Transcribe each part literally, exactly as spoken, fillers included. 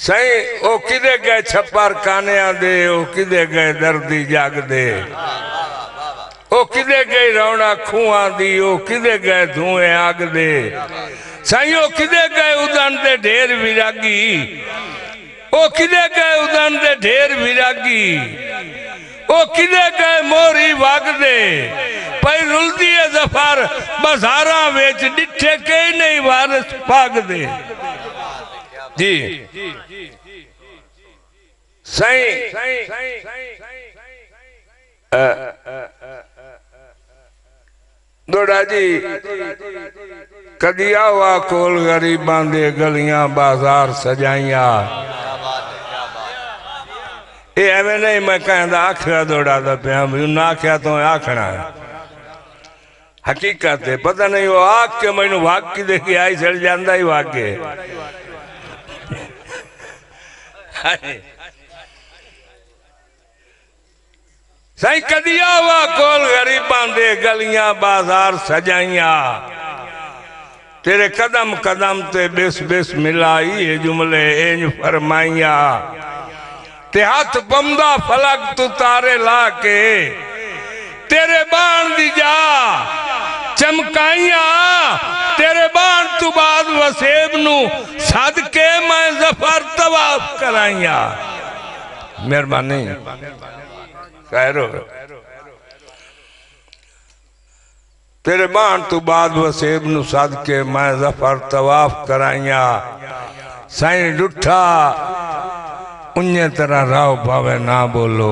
سائیں او کدے گئے چھپار کانیاں دے، او کدے گئے دردی جاگ دے، او کدے گئے رونا کھوان دی، او کدے گئے دھوئیں آگ دے، سائیں او کدے گئے ادن دے ڈھیر ویراگی، او کدے گئے ادن دے ڈھیر ویراگی، او کدے گئے موری واگ دے، پئی رلدی زفر بزاراں ویچ ڈٹھے کے نہیں وارس پاگ دے۔ جی سائیں دوڑا جی کدیا ہوا کول غریبان دے گلیاں بازار سجائیاں، اے ایویں نہیں میں کہیں دا آکھرا دوڑا دا پہ ہم نہ آکھیا تو آکھنا ہے، حقیقت ہے، پتہ نہیں وہ آکھ کے میں نے واق کی دیکھی آئی سڑ جاندہ ہی واقع سائیں کدیا ہوا کول غریبان دے گلیاں بازار سجائیاں، تیرے قدم قدم تے بیس بیس ملائی یہ جملے اینج فرمائیاں، تے ہاتھ بمدہ فلک تو تارے لا کے تیرے بان دی جا چمکائیاں، تیرے بان تو بعد وسیب نو صدقے میں زفر طواف کرائیاں۔ مہربانی خیر ہو تیرے بان تو بعد وسیب نو صدقے میں زفر طواف کرائیاں، سائیں ڈٹھا انہیں طرح راو پاوے نہ بولو،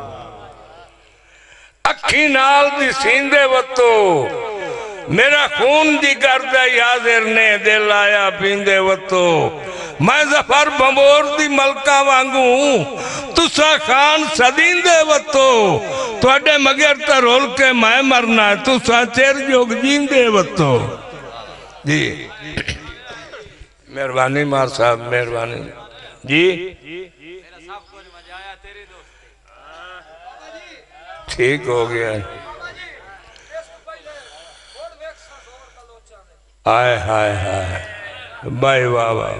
اکھی نال دی سیندے وطو میرا خون دی گردہ یازر نے دل آیا پیندے وطو، میں زفر بمور دی ملکہ وانگوں تسا خان صدیندے وطو، تو اڈے مگر تر ہول کے میں مرنا ہے تسا چیر جوگ جیندے وطو۔ جی مہربانی مار صاحب مہربانی جی ٹھیک ہو گیا آئے ہائے ہائے بائی واہ واہ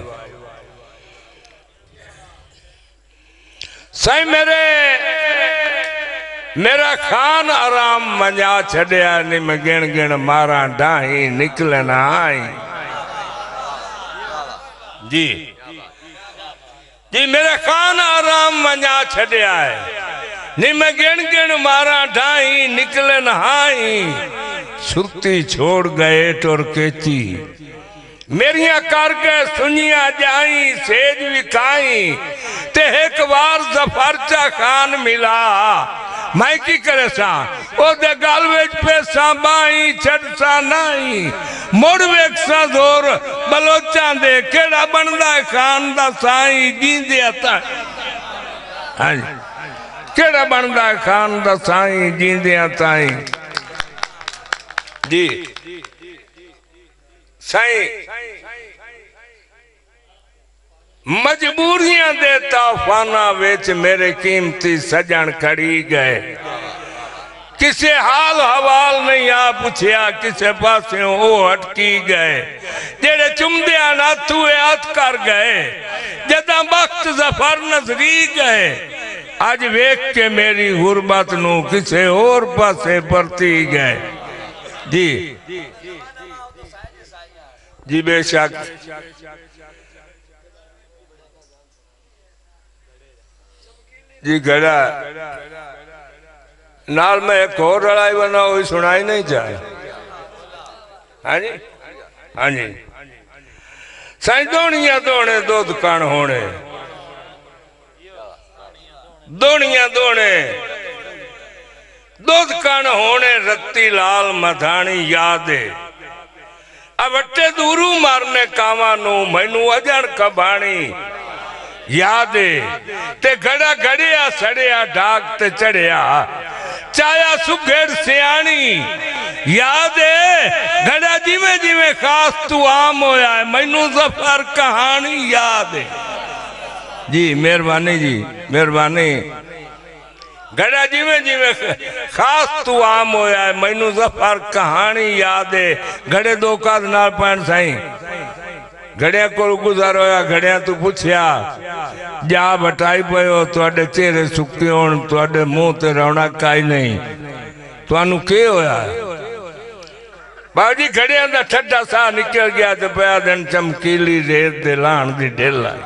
سائیں میرے میرا خان آرام منجا چھڑیا نہیں میں گن گن مارا ڈاہی نکلنا آئی جی جی میرا خان آرام منجا چھڑیا ہے نہیں میں گن گن مارا ڈھائی نکلن ہائی، سرتی چھوڑ گئے ٹور کیچی میریاں کر گئے سنیاں جائیں سیج وکائیں، تے ایک وار زفرچہ خان ملا میں کی کرے سا او دے گالویج پیسا بائیں چھڑ سا نائیں، موڑ ویک سا زور بلوچان دے کیڑا بندہ خان دا سائیں جیندے آتا ہے، کیڑا بندہ خان دا سائیں جیندے آتا ہے۔ جی سائیں مجبوریاں دے طوفانہ ویچ میرے قیمتی سجن کھڑی گئے، کسے حال حوال نہیں آ پوچھیا کسے پاسے او ہٹکی گئے، جیڑے چمدیاں ناتھوے ہاتھ کر گئے، جدہ وقت زفر نظری گئے، آج ویک کے میری غربت نو کسے اور پاسے پرتی گئے۔ جی جی بے شک جی گھڑا نال میں ایک اور لڑائی بنا ہوئی سنائی نہیں چاہے ہاں جی ہاں جی سائیں دونیاں دونے دو دکان ہونے دونیاں دونے دو دکان ہونے رتی لال مدھانی یادے اب اٹھے دورو مارنے کامانو مینو اجڑ کبانی یادے تے گھڑا گھڑیا سڑیا ڈاک تے چڑیا چایا سگھڑ سیانی یادے گھڑا جیویں جیویں خاص تو عام ہویا ہے مینو زفر کہانی یادے۔ جی مہربانی جی مہربانی گھڑا جیویں جیویں خاص تو عام ہویا ہے مینو زفر کہانی یادے۔ گھڑے دو کاد نال پہن سائیں گھڑیاں کو گزار ہویا گھڑیاں تو پوچھیا جا بٹائی پہ ہو تو اڈے چہرے سکتے ہون تو اڈے منہ تے رونا کائی نہیں تو انو کے ہویا ہے باو جی گھڑیاں دا ٹھڈا سا نکل گیا تو پیا دن چمکیلی ریت دے لان دی ڈھل آئی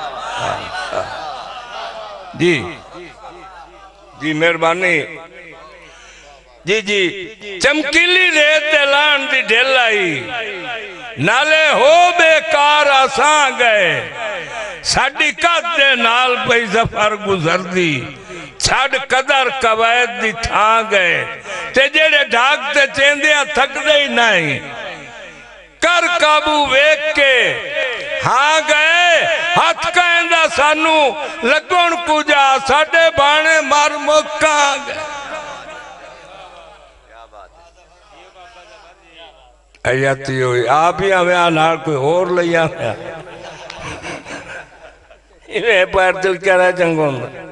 جی جی مہربانی جی جی چمکیلی ریت دے لان دی ڈھل آئی نالے ہو بے کار آسان گئے ساڑی قد دے نال پہ زفر گزر دی چھاڑ قدر قوائد دی تھا گئے تے جیڑے ڈھاک تے چیندیاں تھک دے ہی نہیں کر قابو ویک کے ہاں گئے ہاتھ کہندہ سانو لگون کجا ساڑے بانے مار مکہ گئے ایتی ہوئی آپ ہی ہمیں آنار کوئی اور لیا ہے یہ پیر دل کیا رہا چنگوں